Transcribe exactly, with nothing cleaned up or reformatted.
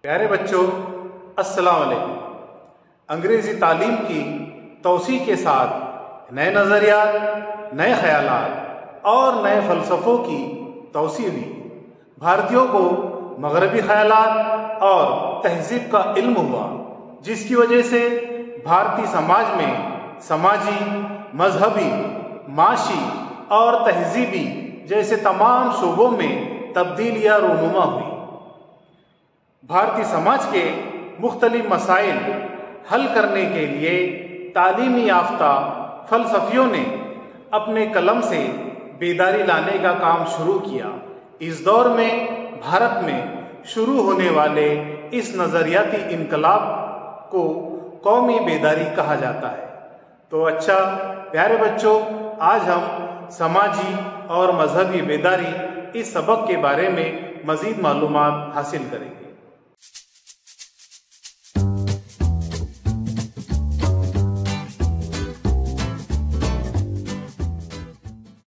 प्यारे बच्चों, अस्सलाम वालेकुम। अंग्रेजी तालीम की तौसी के साथ नए नज़रियात, नए ख्यालात और नए फ़लसफ़ों की तौसी हुई। भारतीयों को मगरबी ख्यालात और तहज़ीब का इल्म हुआ, जिसकी वजह से भारतीय समाज में समाजी, मजहबी, माशी और तहज़ीबी जैसे तमाम शोबों में तब्दीलियाँ रूनुमा हुई। भारतीय समाज के मुख्तलिफ मसाइल हल करने के लिए तालीमी याफ्ता फ़लसफ़ियों ने अपने कलम से बेदारी लाने का काम शुरू किया। इस दौर में भारत में शुरू होने वाले इस नज़रियाती इनकलाब को कौमी बेदारी कहा जाता है। तो अच्छा प्यारे बच्चों, आज हम समाजी और मजहबी बेदारी इस सबक के बारे में मज़ीद मालूमात हासिल करेंगे।